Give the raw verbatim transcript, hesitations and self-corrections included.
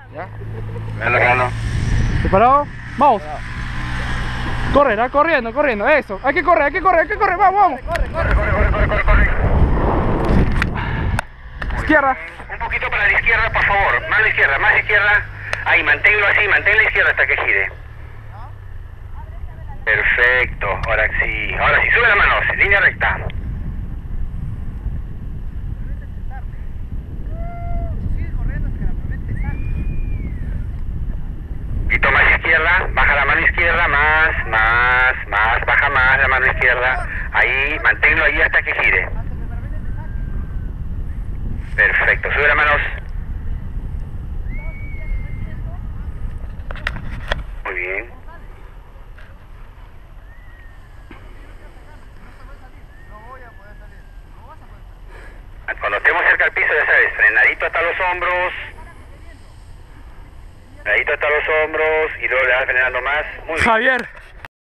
¿Ya? Grano, grano. ¿Preparado? Vamos. Correr, ¿ah? Corriendo, corriendo. Eso. Hay que correr, hay que correr, hay que correr. Vamos, vamos. Corre, corre, corre, corre, corre, corre. Izquierda. Un poquito para la izquierda, por favor. Más a la izquierda, más a la izquierda. Ahí, manténlo así, mantén la izquierda hasta que gire. Perfecto. Ahora sí. Ahora sí, sube las manos. Línea recta. Poquito más izquierda, baja la mano izquierda, más, más, más, baja más la mano izquierda, ahí, manténlo ahí hasta que gire. Perfecto, sube las manos. Muy bien. Cuando estemos cerca al piso, ya sabes, frenadito hasta los hombros. Frenadito hasta los hombros y luego le vas frenando más. Muy bien. Javier.